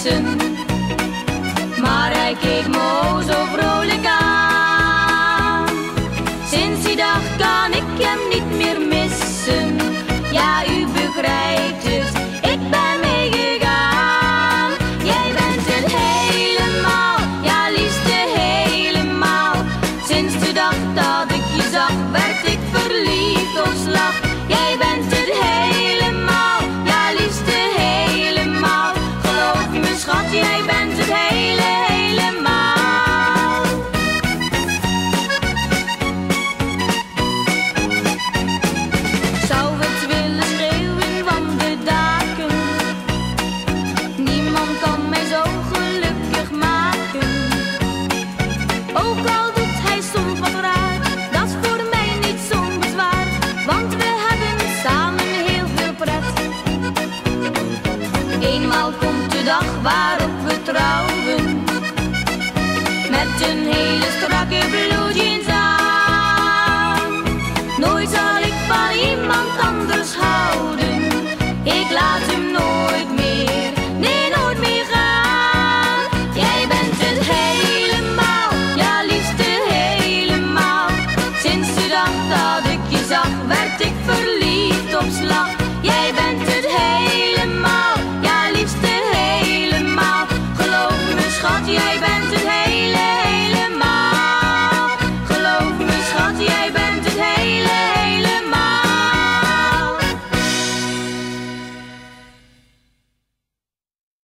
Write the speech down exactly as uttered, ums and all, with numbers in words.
missen. Maar hij keek me o zo vrolijk aan. Sinds die dag kan ik hem niet meer missen. Ja, u begrijpt het, ik ben meegegaan. Jij bent het helemaal, ja liefste helemaal. Sinds de dag dat ik je zag, werd ik verliefd op slag. Jij bent het helemaal, ja liefste helemaal. Geloof me schat, jij bent het hele, helemaal. Zou het willen schreeuwen van de daken, niemand kan mij zo gelukkig maken. Ook al doet hij soms wat raar, dat is voor mij niet zo'n bezwaar, want we hebben samen heel veel pret. Eenmaal komt de dag waarop we trouwen, met een hele strakke blue jeans aan. Nooit zal ik van iemand anders houden, ik laat hem nooit meer, nee nooit meer gaan. Jij bent het helemaal, ja liefste helemaal. Sinds de dag dat ik je zag, werd ik verliefd op slag. Jij bent het helemaal, ja liefste helemaal. Geloof me schat, jij bent het helemaal.